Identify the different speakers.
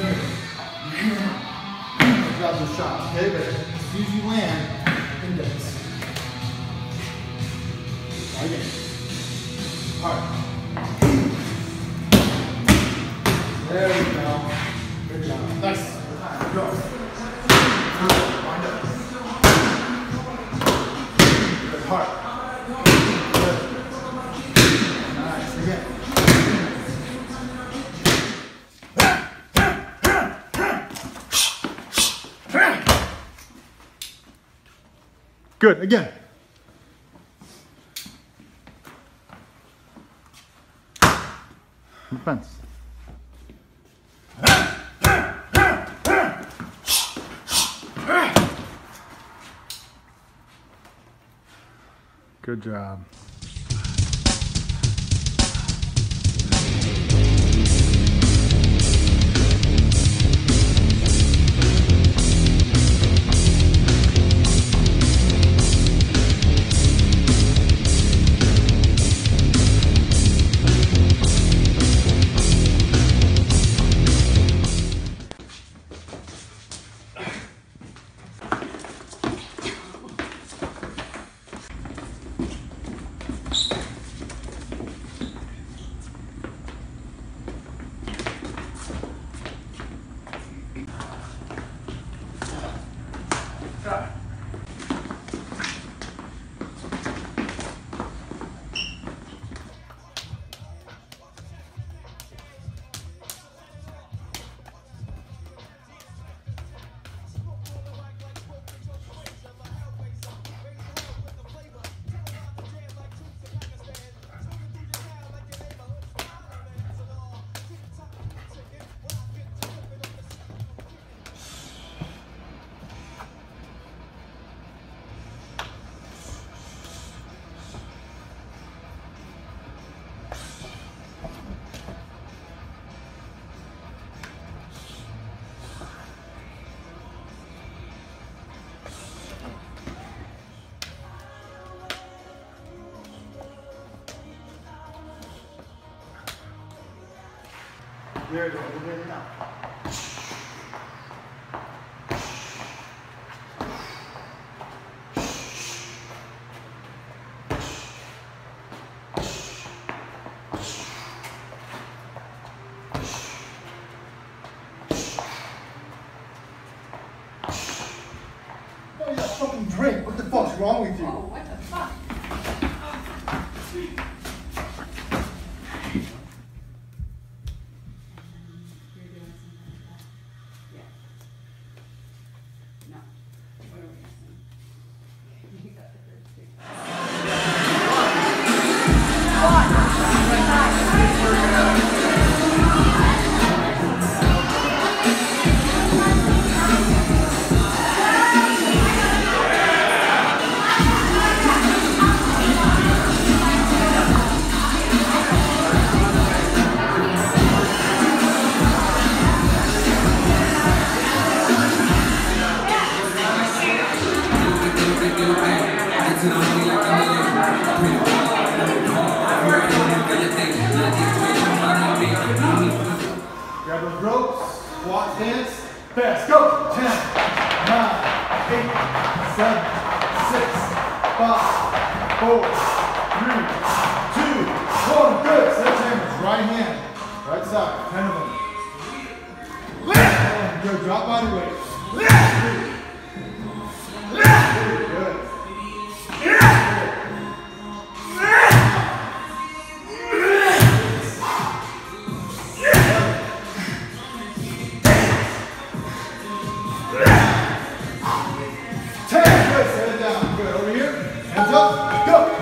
Speaker 1: Grab the shot, okay? But as soon as you land, index. Right in. Hard. There we go. Good job. Nice. Go. Wind up. Good. Hard. Good. Nice. Again. Good. Again. Fence. Good job. There you go. We're ready now. Oh, you got fucking drink. What the fuck's wrong with you?
Speaker 2: Oh, what the fuck?
Speaker 1: Grab those ropes, squat stance, fast, go! 10, 9, 8, 7, 6, 5, 4, 3, 2, 1, good! Sledgehammers, right hand, right side, 10 of them. Good, drop body weight. Good. Good, set it down. Good, over here, hands up, go!